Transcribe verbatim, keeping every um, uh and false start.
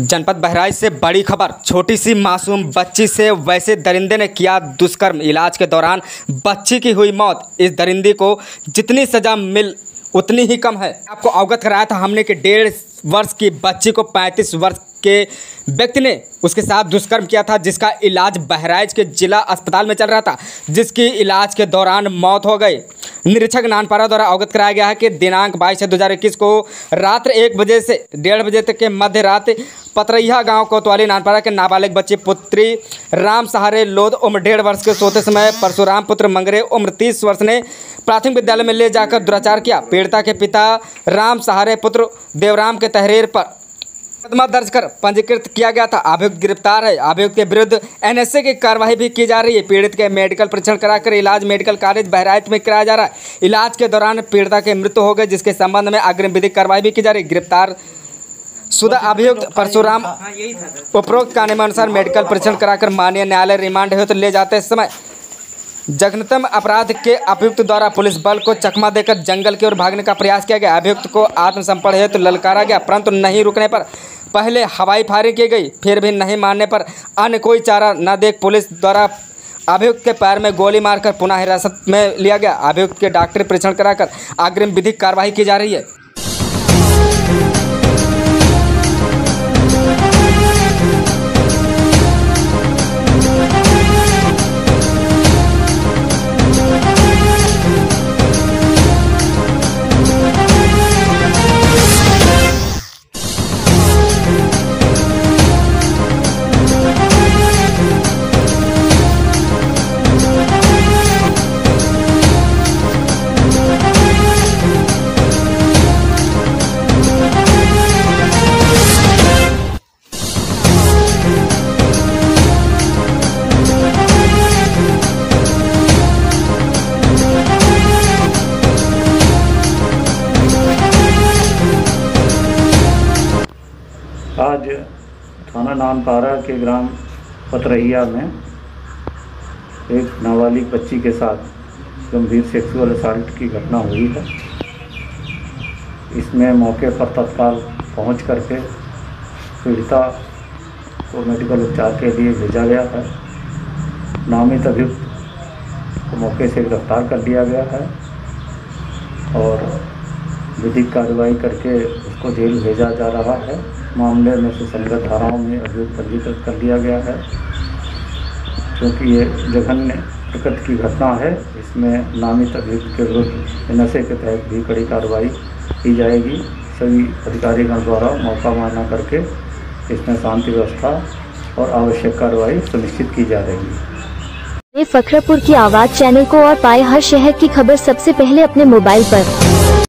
जनपद बहराइच से बड़ी खबर। छोटी सी मासूम बच्ची से वैसे दरिंदे ने किया दुष्कर्म। इलाज के दौरान बच्ची की हुई मौत। इस दरिंदे को जितनी सजा मिल उतनी ही कम है। आपको अवगत कराया था हमने कि डेढ़ वर्ष की बच्ची को पैंतीस वर्ष के व्यक्ति ने उसके साथ दुष्कर्म किया था, जिसका इलाज बहराइच के जिला अस्पताल में चल रहा था, जिसकी इलाज के दौरान मौत हो गई। निरीक्षक नानपारा द्वारा अवगत कराया गया है कि दिनांक बाईस दो हज़ार इक्कीस को रात्र एक बजे से डेढ़ बजे तक के मध्य रात पतरैया गांव कोतवाली नानपारा के नाबालिग बच्ची पुत्री राम सहारे लोध उम्र डेढ़ वर्ष के सोते समय परशुराम पुत्र मंगरे उम्र तीस वर्ष ने प्राथमिक विद्यालय में ले जाकर दुराचार किया। पीड़िता के पिता राम सहारे पुत्र देवराम के तहरीर पर मुकदमा दर्ज कर पंजीकृत किया गया था। अभियुक्त गिरफ्तार है। अभियुक्त के विरुद्ध एनएसए की कार्रवाई भी की जा रही है। पीड़ित के मेडिकल परीक्षण कराकर इलाज मेडिकल कॉलेज बहराइच में कराया जा रहा है। इलाज के दौरान पीड़िता की मृत्यु हो गई, जिसके संबंध में अग्रिम विधिक कार्रवाई भी की जा रही है। गिरफ्तार शुदा अभियुक्त परशुराम उपरोक्त कानूनानुसार मेडिकल परीक्षण कराकर माननीय न्यायालय रिमांड हेतु ले जाते समय जघन्यतम अपराध के अभियुक्त द्वारा पुलिस बल को चकमा देकर जंगल की ओर भागने का प्रयास किया गया। अभियुक्त को आत्मसमर्पण हेतु ललकारा गया, परंतु नहीं रुकने पर पहले हवाई फायरिंग की गई। फिर भी नहीं मानने पर अन्य कोई चारा न देख पुलिस द्वारा अभियुक्त के पैर में गोली मारकर पुनः हिरासत में लिया गया। अभियुक्त के डॉक्टरी परीक्षण कराकर अग्रिम विधिक कार्रवाई की जा रही है। आज थाना नानपारा के ग्राम पतरैया में एक नाबालिग बच्ची के साथ गंभीर सेक्सुअल असॉल्ट की घटना हुई है। इसमें मौके पर तत्काल पहुंच करके पीड़िता को मेडिकल उपचार के लिए भेजा गया है। नामित अभियुक्त को मौके से गिरफ्तार कर लिया गया है और विधिक कार्रवाई करके उसको जेल भेजा जा रहा है। मामले में से संगत धाराओं में अभियुक्त पंजीकृत कर लिया गया है। क्योंकि ये जघन्य प्रकृति की घटना है, इसमें नामित अभियुक्त के विरुद्ध एनएसए के तहत भी कड़ी कार्रवाई की जाएगी। सभी अधिकारीगण द्वारा मौका मारना करके इसमें शांति व्यवस्था और आवश्यक कार्रवाई सुनिश्चित की जा रही है। फखरपुर की आवाज़ चैनल को और पाए हर शहर की खबर सबसे पहले अपने मोबाइल पर।